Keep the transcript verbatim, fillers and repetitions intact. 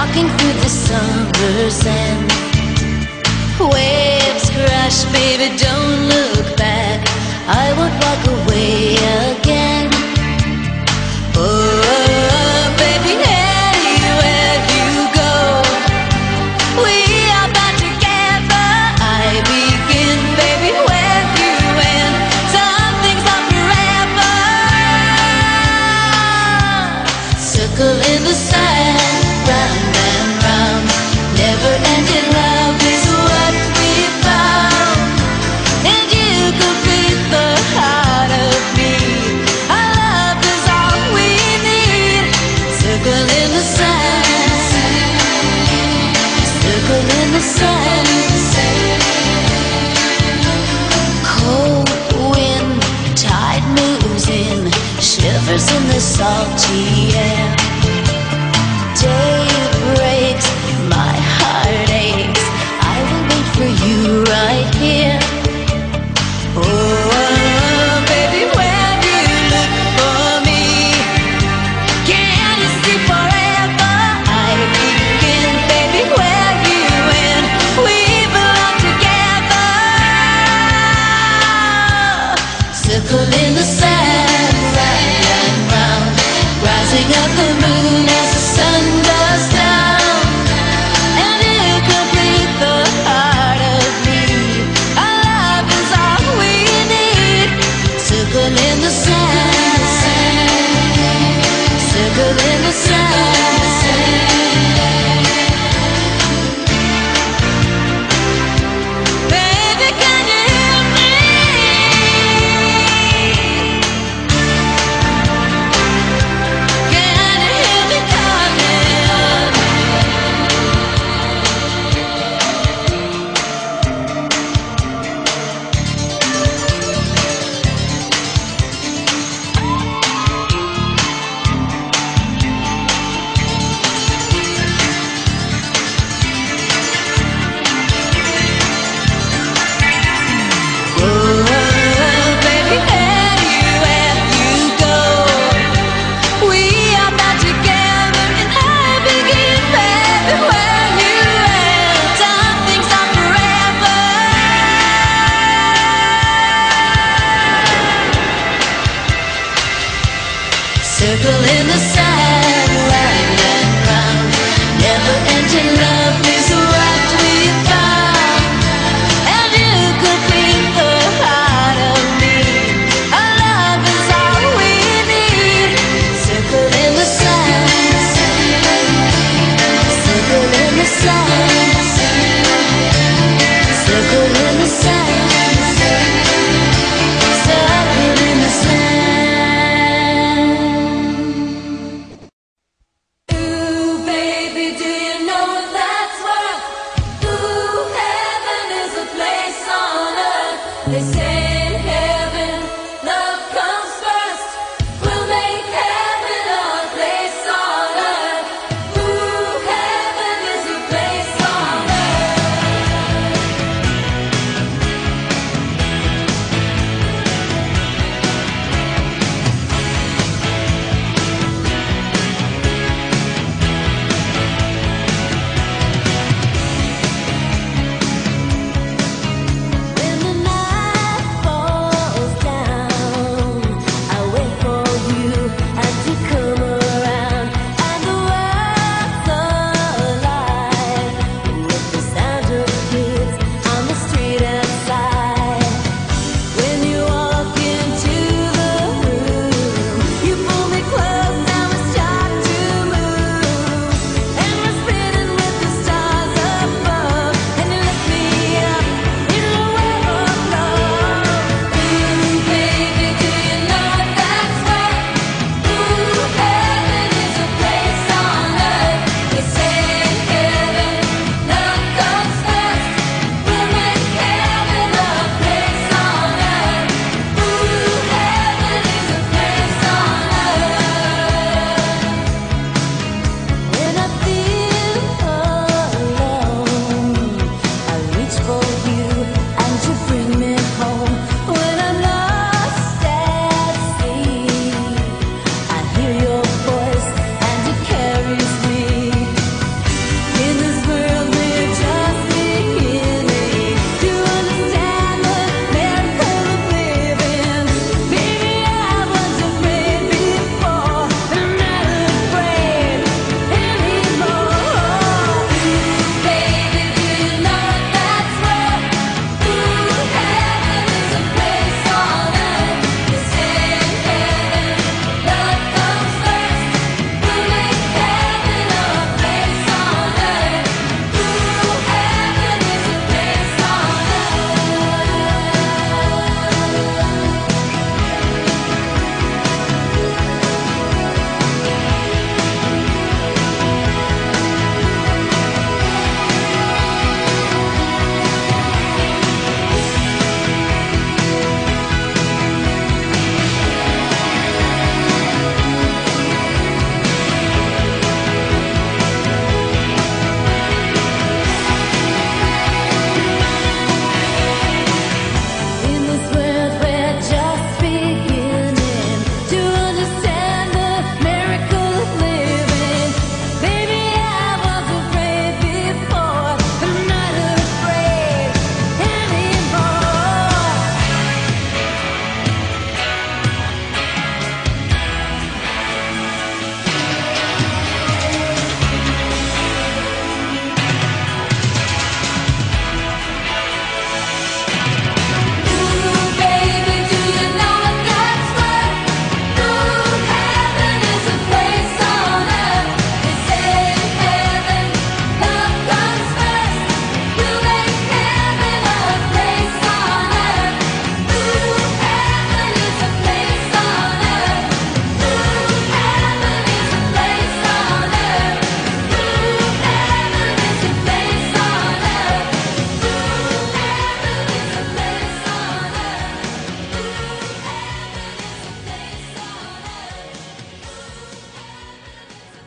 walking through the summer sand. Waves crash, baby, don't look back. I won't walk away again. Oh, baby, anywhere you go, we are bound together. I begin, baby, where you end. Some things are forever. Circle in the sand, round and round. Never-ending love is what we found, and you complete the heart of me. Our love is all we need. Circle in the sand, circle in the sand. Cold wind, tide moves in, shivers in the salty air. Day breaks, my heart aches. I will wait for you right here. Oh, baby, when you look for me, can you see forever? I begin, baby, where you end. We belong together. Circle in the sand, round and round, rising up the moon as the sun goes down, and you complete the heart of me. Our love is all we need. Circle in the sand, circle in the sand. Baby, can you hear me? Can you hear me calling? Oh, baby, anywhere you go, we are bound together, and I begin, baby, where you end. Some things are forever. Circle in the sand.